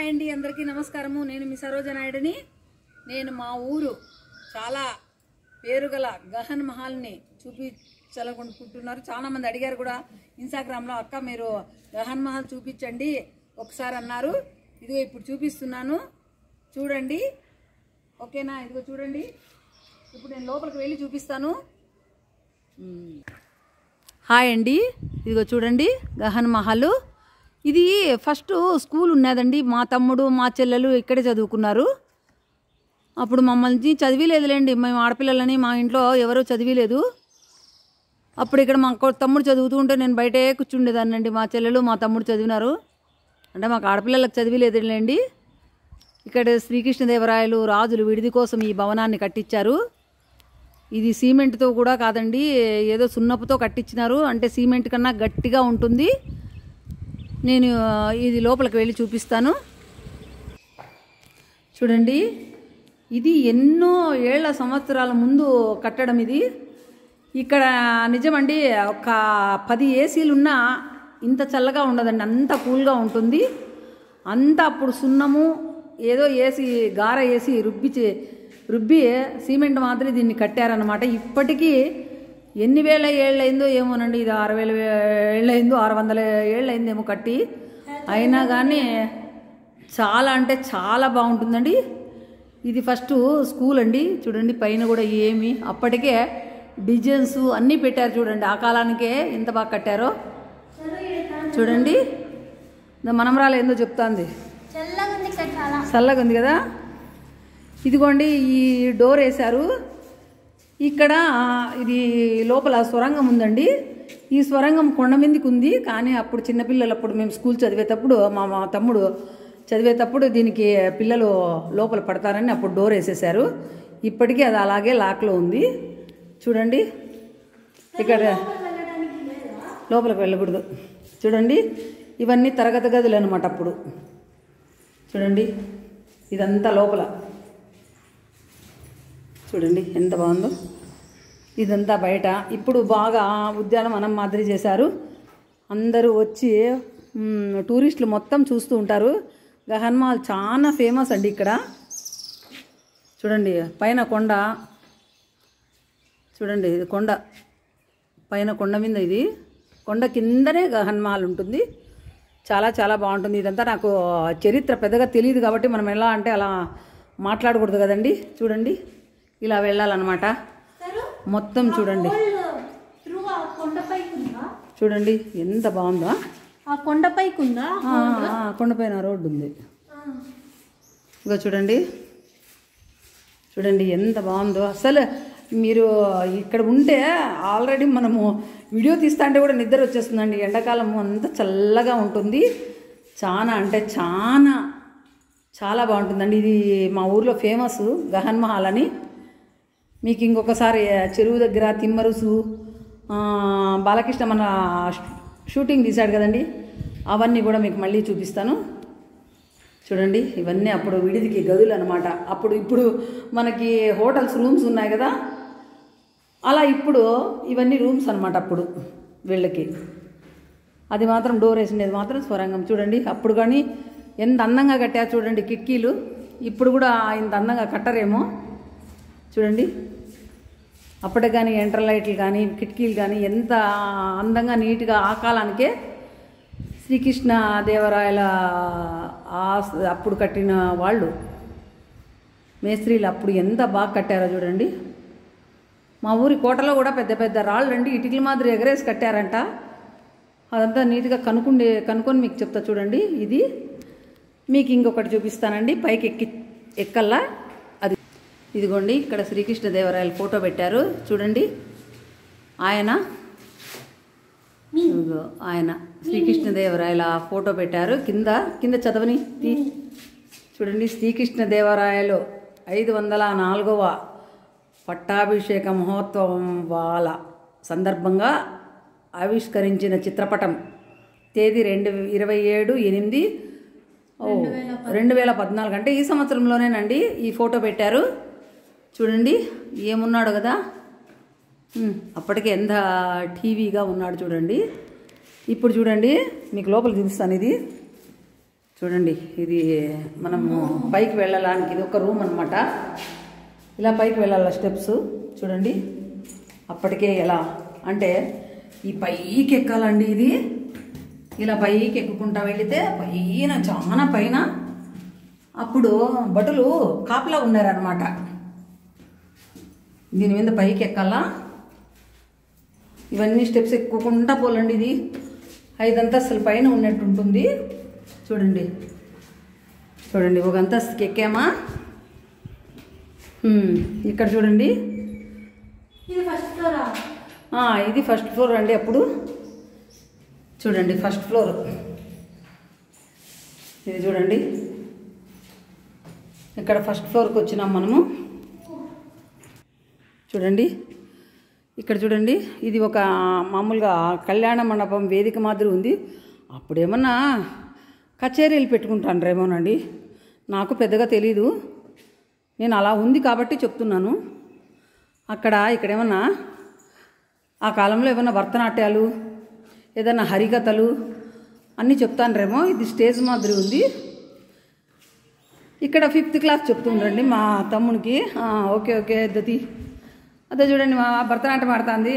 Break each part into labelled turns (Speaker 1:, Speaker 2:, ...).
Speaker 1: Hi అండి, అందరికీ నమస్కారము. నేను మీ సరోజ నాయుడుని. నేను మా ఊరు చాలా పేరుగల గహన్ మహల్ని చూపించాలనుకుంటున్నారు. చాలా మంది అడిగారు కూడా ఇన్స్టాగ్రామ్లో, అక్క మీరు గహన్ మహల్ చూపించండి ఒకసారి అన్నారు. ఇదిగో ఇప్పుడు చూపిస్తున్నాను, చూడండి. ఓకేనా? ఇదిగో చూడండి, ఇప్పుడు నేను లోపలికి వెళ్ళి చూపిస్తాను. హాయ్ అండి, ఇదిగో చూడండి గహన్ మహల్. ఇది ఫస్ట్ స్కూల్ ఉన్నదండి. మా తమ్ముడు మా చెల్లెలు ఇక్కడే చదువుకున్నారు. అప్పుడు మమ్మల్ని చదివిలేదులేండి, మేము ఆడపిల్లలని మా ఇంట్లో ఎవరూ చదివిలేదు. అప్పుడు ఇక్కడ మా తమ్ముడు చదువుతూ ఉంటే నేను బయటే కూర్చుండేదాన్నండి. మా చెల్లెలు మా తమ్ముడు చదివినారు, అంటే మాకు ఆడపిల్లలకు చదివిలేదులేండి. ఇక్కడ శ్రీకృష్ణదేవరాయలు రాజులు విడిది కోసం ఈ భవనాన్ని కట్టించారు. ఇది సిమెంట్తో కూడా కాదండి, ఏదో సున్నపుతో కట్టించినారు. అంటే సిమెంట్ కన్నా గట్టిగా ఉంటుంది. నేను ఇది లోపలికి వెళ్ళి చూపిస్తాను. చూడండి, ఇది ఎన్నో ఏళ్ల సంవత్సరాల ముందు కట్టడం ఇది. ఇక్కడ నిజమండి, ఒక 10 ఏసీలున్నా ఇంత చల్లగా ఉండదండి, అంత కూల్గా ఉంటుంది. అంతా అప్పుడు సున్నము ఏదో వేసి గార వేసి రుబ్బి సిమెంట్ మాదిరి దీన్ని కట్టారనమాట. ఇప్పటికీ ఎన్ని వేల ఏళ్ళయిందో ఏమోనండి, ఇది 6000 ఏళ్ళయిందో 600 ఏళ్ళయిందేమో కట్టి. అయినా కానీ చాలా అంటే చాలా బాగుంటుందండి. ఇది ఫస్ట్ స్కూల్ అండి. చూడండి పైన కూడా ఏమి అప్పటికే డిజైన్స్ అన్నీ పెట్టారు. చూడండి ఆ కాలానికే ఎంత బాగా కట్టారో. చూడండి మనమరాలు ఏందో చెప్తాంది, చల్లగా ఉంది కదా. ఇదిగోండి ఈ డోర్ వేశారు. ఇక్కడ ఇది లోపల సొరంగం ఉందండి. ఈ సొరంగం కొండ మీదకి ఉంది. కానీ అప్పుడు చిన్నపిల్లలు, అప్పుడు మేము స్కూల్ చదివేటప్పుడు, మా తమ్ముడు చదివేటప్పుడు దీనికి పిల్లలు లోపల పడతారని అప్పుడు డోర్ వేసేసారు. ఇప్పటికీ అది అలాగే లాక్లో ఉంది. చూడండి ఇక్కడ లోపలికి వెళ్ళకూడదు. చూడండి ఇవన్నీ తరగతి గదులు అనమాట. అప్పుడు చూడండి ఇదంతా లోపల, చూడండి ఎంత బాగుందో. ఇదంతా బయట. ఇప్పుడు బాగా ఉద్యానవనం మాదిరి చేశారు. అందరూ వచ్చి టూరిస్టులు మొత్తం చూస్తూ ఉంటారు. గహన్ మహల్ చాలా ఫేమస్ అండి ఇక్కడ. చూడండి పైన కొండ, చూడండి ఇది కొండ, పైన కొండ మీద, ఇది కొండ కిందనే గహన్ మహల్ ఉంటుంది. చాలా చాలా బాగుంటుంది. ఇదంతా నాకు చరిత్ర పెద్దగా తెలియదు కాబట్టి మనం ఎలా అంటే అలా మాట్లాడకూడదు కదండి. చూడండి ఇలా వెళ్ళాలన్నమాట మొత్తం. చూడండి చూడండి ఎంత బాగుందో.
Speaker 2: ఆ కొండపైకి ఉందా?
Speaker 1: కొండపైన రోడ్డు ఉంది. ఇగో చూడండి, చూడండి ఎంత బాగుందో. అసలు మీరు ఇక్కడ ఉంటే ఆల్రెడీ మనము వీడియో తీస్తా అంటే కూడా నిద్ర వచ్చేస్తుందండి. ఎండాకాలం అంత చల్లగా ఉంటుంది. చాలా అంటే చాలా బాగుంటుందండి. ఇది మా ఊర్లో ఫేమస్ గహన్ మహల్ అని. మీకు ఇంకొకసారి చెరువు దగ్గర తిమ్మరుసు, బాలకృష్ణ మన షూటింగ్ తీశాడు కదండి, అవన్నీ కూడా మీకు మళ్ళీ చూపిస్తాను. చూడండి ఇవన్నీ అప్పుడు విడిదికి గదులు అనమాట. ఇప్పుడు మనకి హోటల్స్ రూమ్స్ ఉన్నాయి కదా, అలా ఇప్పుడు ఇవన్నీ రూమ్స్ అనమాట. అప్పుడు వీళ్ళకి అది మాత్రం డోర్ వేసినది మాత్రం స్వరంగం. చూడండి అప్పుడు కానీ ఎంత అందంగా కట్టారు. చూడండి కిటికీలు ఇప్పుడు కూడా ఇంత అందంగా కట్టరేమో. చూడండి అప్పటికి కానీ ఎంటర్ లైట్లు కానీ కిటికీలు కానీ ఎంత అందంగా నీట్గా, ఆ కాలానికే శ్రీకృష్ణ దేవరాయల అప్పుడు కట్టిన వాళ్ళు మేస్త్రీలు అప్పుడు ఎంత బాగా కట్టారో చూడండి. మా ఊరి కోటలో కూడా పెద్ద పెద్ద రాళ్ళు అండి, ఇటుకల మాదిరి ఎగరేసి కట్టారంట. అదంతా నీట్గా కనుక్కొని మీకు చెప్తా. చూడండి ఇది మీకు ఇంకొకటి చూపిస్తానండి, పైకి ఎక్కల్లా. అది ఇదిగోండి ఇక్కడ శ్రీకృష్ణదేవరాయల ఫోటో పెట్టారు. చూడండి ఆయన శ్రీకృష్ణదేవరాయల ఫోటో పెట్టారు. కింద చదవని చూడండి. శ్రీకృష్ణదేవరాయలు 504వ పట్టాభిషేక మహోత్సవం వాళ్ళ సందర్భంగా ఆవిష్కరించిన చిత్రపటం. తేదీ 27/8/2014, అంటే ఈ సంవత్సరంలోనేనండి ఈ ఫోటో పెట్టారు. చూడండి ఏమున్నాడు కదా, అప్పటికే ఎంత టీవీగా ఉన్నాడు చూడండి. ఇప్పుడు చూడండి మీకు లోపల చూపిస్తాను. ఇది చూడండి, ఇది మనము పైకి వెళ్ళడానికి ఇది ఒక రూమ్ అనమాట. ఇలా పైకి వెళ్ళాల స్టెప్స్ చూడండి. అప్పటికే ఎలా అంటే ఈ పైకి ఎక్కాలండి. ఇది ఇలా పైకి ఎక్కుకుంటా వెళితే పైన చాలా పైన అప్పుడు భటులు కాపలా ఉన్నారనమాట. దీని మీద పైకి ఎక్కాలా. ఇవన్నీ స్టెప్స్ ఎక్కుకుంటా పోలండి. ఇది 5 అంతస్తుల పైన ఉన్నట్టు ఉంటుంది. చూడండి చూడండి, ఒక అంతస్తుకి ఎక్కామా. ఇక్కడ చూడండి,
Speaker 2: ఇది ఫస్ట్ ఫ్లోరా?
Speaker 1: ఇది ఫస్ట్ ఫ్లోర్ అండి. అప్పుడు చూడండి ఫస్ట్ ఫ్లోర్ ఇది చూడండి. ఇక్కడ ఫస్ట్ ఫ్లోర్కి వచ్చినాం మనము. చూడండి ఇక్కడ చూడండి, ఇది ఒక మామూలుగా కళ్యాణ మండపం వేదిక మాదిరి ఉంది. అప్పుడేమన్నా కచేరీలు పెట్టుకుంటాన్రేమోనండి, నాకు పెద్దగా తెలీదు. నేను అలా ఉంది కాబట్టి చెప్తున్నాను. ఇక్కడేమన్నా ఆ కాలంలో ఏమన్నా భరతనాట్యాలు ఏదన్నా హరికథలు అన్నీ చెప్తాన్రేమో. ఇది స్టేజ్ మాదిరి ఉంది. ఇక్కడ 5th క్లాస్ చెప్తుండ్రండి మా తమ్మునికి. ఓకే ఓకే దతి అదే చూడండి, మా భరతనాట్యం ఆడుతుంది.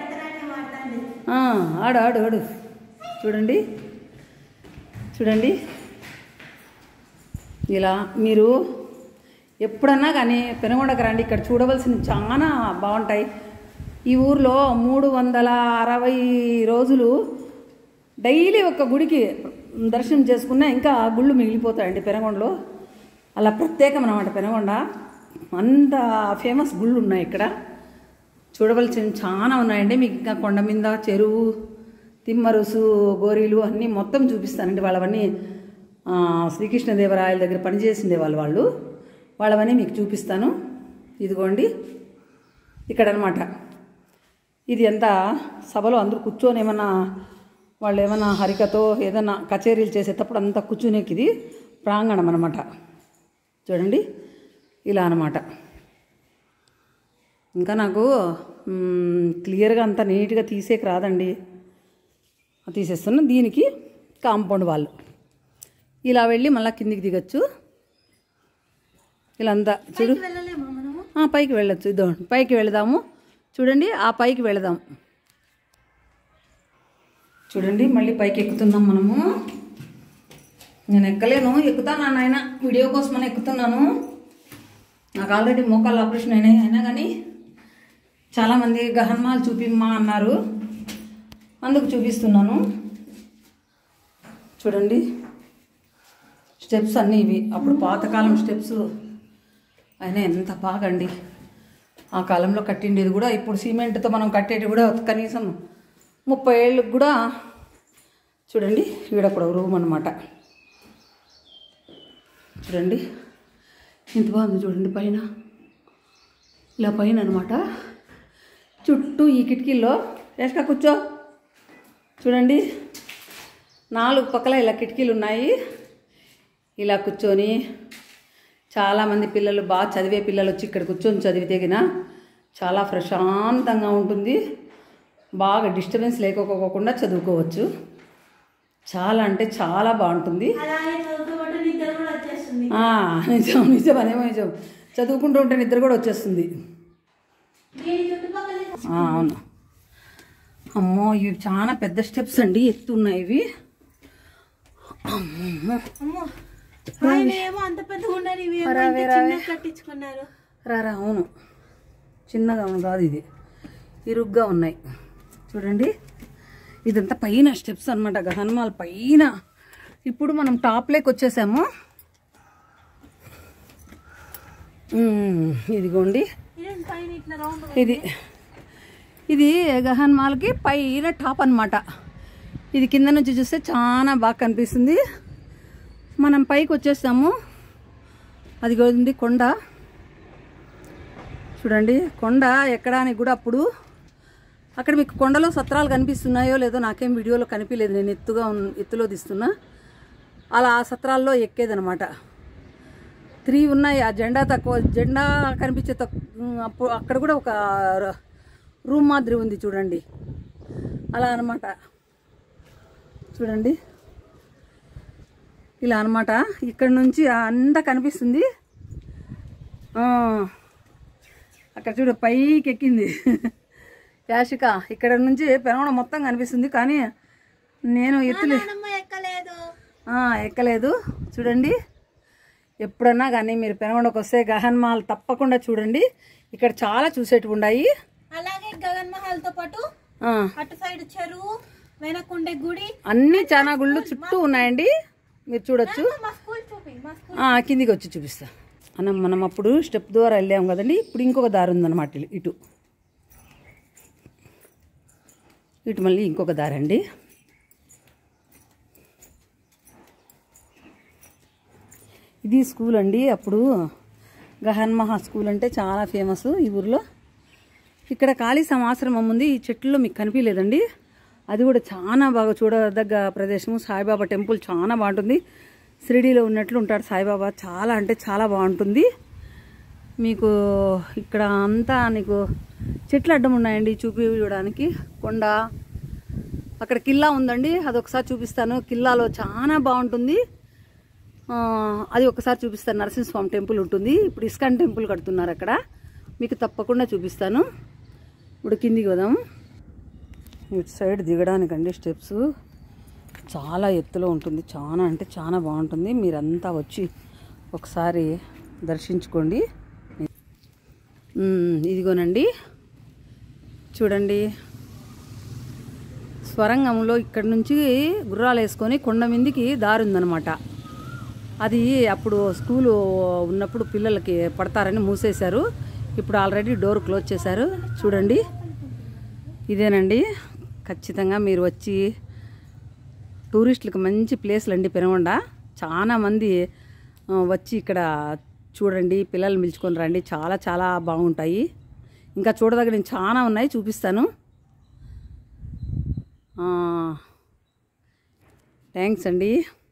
Speaker 1: ఆడు ఆడు ఆడు చూడండి చూడండి. ఇలా మీరు ఎప్పుడన్నా కానీ పెనుగొండకు రండి, ఇక్కడ చూడవలసినవి చాలా బాగుంటాయి. ఈ ఊర్లో 360 రోజులు డైలీ ఒక గుడికి దర్శనం చేసుకున్నా ఇంకా గుళ్ళు మిగిలిపోతాయండి పెనుగొండలో. అలా ప్రత్యేకం అన్నమాట పెనుగొండ. అంత ఫేమస్ గుళ్ళు ఉన్నాయి ఇక్కడ. చూడవలసినవి చాలా ఉన్నాయండి. మీకు ఇంకా కొండ మీద చెరువు, తిమ్మరుసు, గోరీలు అన్నీ మొత్తం చూపిస్తానండి. వాళ్ళవన్నీ శ్రీకృష్ణదేవరాయల దగ్గర పనిచేసిండే వాళ్ళవన్నీ మీకు చూపిస్తాను. ఇదిగోండి ఇక్కడ అనమాట. ఇది ఎంత సభలో అందరూ కూర్చొని ఏమన్నా వాళ్ళు ఏమన్నా హరికతో ఏదన్నా కచేరీలు చేసేటప్పుడు అంతా కూర్చునేకి ఇది ప్రాంగణం అనమాట. చూడండి ఇలా అనమాట. ఇంకా నాకు క్లియర్గా అంత నీట్గా తీసేకి రాదండి, తీసేస్తున్నా. దీనికి కాంపౌండ్ వాళ్ళు ఇలా వెళ్ళి మళ్ళీ కిందికి దిగచ్చు. ఇలా అంతా చూడు, పైకి వెళ్ళచ్చు. ఇదో పైకి వెళదాము చూడండి. ఆ పైకి వెళదాం చూడండి. మళ్ళీ పైకి ఎక్కుతున్నాం మనము. నేను ఎక్కలేను, ఎక్కుతాను నాయన, వీడియో కోసమని ఎక్కుతున్నాను. నాకు ఆల్రెడీ మోకాళ్ళ ఆపరేషన్ అయినా కానీ చాలామంది గహన్మాలు చూపిమ్మా అన్నారు, అందుకు చూపిస్తున్నాను. చూడండి స్టెప్స్ అన్నీ ఇవి అప్పుడు పాతకాలం స్టెప్స్ అయినా ఎంత బాగండి. ఆ కాలంలో కట్టిండేది కూడా ఇప్పుడు సిమెంట్తో మనం కట్టేది కూడా కనీసం 30 ఏళ్ళకి కూడా. చూడండి ఈడప్పుడు రూమ్ అనమాట. చూడండి ఎంత బాగుంది చూడండి. పైన ఇలా పైన అనమాట. చుట్టూ ఈ కిటికీల్లో వేసుక కూర్చో. చూడండి 4 పక్కల ఇలా కిటికీలు ఉన్నాయి. ఇలా కూర్చొని చాలామంది పిల్లలు బాగా చదివే పిల్లలు వచ్చి ఇక్కడ కూర్చొని చదివితేగిన చాలా ప్రశాంతంగా ఉంటుంది. బాగా డిస్టర్బెన్స్ లేకపోకుండా చదువుకోవచ్చు. చాలా అంటే చాలా బాగుంటుంది. నిజం నిజం అదేమో నిజం. చదువుకుంటూ ఉంటే నిద్ర కూడా వచ్చేస్తుంది. అవును. అమ్మో ఇవి చాలా పెద్ద స్టెప్స్ అండి, ఎత్తున్నాయి ఇవి. రారా. అవును చిన్నగా కాదు, ఇది ఇరుగ్గా ఉన్నాయి. చూడండి ఇదంతా పైన స్టెప్స్ అనమాట, గహన్మాల్ పైన. ఇప్పుడు మనం టాప్లోకి వచ్చేసాము. ఇదిగోండి ఇది గహన్మాల్కి పైన టాప్ అనమాట. ఇది కింద నుంచి చూస్తే చాలా బాగా కనిపిస్తుంది. మనం పైకి వచ్చేస్తాము. అది ఉంది కొండ. చూడండి కొండ ఎక్కడానికి కూడా అప్పుడు అక్కడ మీకు కొండలో సత్రాలు కనిపిస్తున్నాయో లేదో నాకేం వీడియోలో కనిపించలేదు, నేను ఎత్తులో తీస్తున్నా. అలా ఆ సత్రాల్లో ఎక్కేదనమాట. 3 ఉన్నాయి. ఆ జెండా కనిపించే అప్పుడు అక్కడ కూడా ఒక రూమ్ మాదిరి ఉంది చూడండి. అలా అనమాట. చూడండి ఇలా అనమాట. ఇక్కడ నుంచి అంతా కనిపిస్తుంది. అక్కడ చూడు పైకి ఎక్కింది యాషిక. ఇక్కడ నుంచి పెనగొండ మొత్తం కనిపిస్తుంది, కానీ నేను ఎక్కలేదు. చూడండి, ఎప్పుడన్నా కానీ మీరు పెనగొండకు వస్తే గగన్ మహల్ తప్పకుండా చూడండి. ఇక్కడ చాలా చూసేటివి ఉన్నాయి.
Speaker 2: అలాగే గగన్ మహల్ తో పాటు అటు సైడ్ చెరువు, వెనకుండే గుడి,
Speaker 1: అన్ని చాలా గుళ్ళు చుట్టూ ఉన్నాయండి, మీరు చూడొచ్చు. కిందికి వచ్చి చూపిస్తా అన్న. మనం అప్పుడు స్టెప్ ద్వారా వెళ్ళాము కదండి, ఇప్పుడు ఇంకొక దారి ఉందన్నమాట. ఇటు మళ్ళీ ఇంకొక దారి అండి. ఇది స్కూల్ అండి. అప్పుడు గగన్ మహల్ స్కూల్ అంటే చాలా ఫేమస్ ఈ ఊర్లో. ఇక్కడ కాళీసం ఆశ్రమం ఉంది. ఈ చెట్లలో మీకు కనిపించలేదండి, అది కూడా చాలా బాగా చూడదగ్గ ప్రదేశము. సాయిబాబా టెంపుల్ చాలా బాగుంటుంది. షిరిడీలో ఉన్నట్లు ఉంటాడు సాయిబాబా. చాలా అంటే చాలా బాగుంటుంది. మీకు ఇక్కడ అంతా నీకు చెట్లు అడ్డం ఉన్నాయండి చూపించడానికి. కొండ, అక్కడ కిల్లా ఉందండి, అదొకసారి చూపిస్తాను. కిల్లాలో చాలా బాగుంటుంది, అది ఒకసారి చూపిస్తాను. నరసింహస్వామి టెంపుల్ ఉంటుంది. ఇప్పుడు ఇస్కాన్ టెంపుల్ కడుతున్నారు అక్కడ, మీకు తప్పకుండా చూపిస్తాను. ఇప్పుడు కిందికి వదాం. ఇటు సైడ్ దిగడానికండి స్టెప్స్ చాలా ఎత్తులో ఉంటుంది. చాలా అంటే చాలా బాగుంటుంది. మీరంతా వచ్చి ఒకసారి దర్శించుకోండి. ఇదిగోనండి చూడండి, స్వరంగంలో ఇక్కడ నుంచి గుర్రాలు వేసుకొని కొండ మీదికి దారి ఉందన్నమాట. అది అప్పుడు స్కూలు ఉన్నప్పుడు పిల్లలకి పడతారని మూసేశారు. ఇప్పుడు ఆల్రెడీ డోర్ క్లోజ్ చేశారు. చూడండి, ఇదేనండి. ఖచ్చితంగా మీరు వచ్చి, టూరిస్టులకు మంచి ప్లేస్లు అండి పెనగొండ. చాలా మంది వచ్చి ఇక్కడ చూడండి, పిల్లల్ని పిలుచుకొని రండి. చాలా చాలా బాగుంటాయి. ఇంకా చూడదగ్గ చాలా ఉన్నాయి, చూపిస్తాను. థ్యాంక్స్ అండి.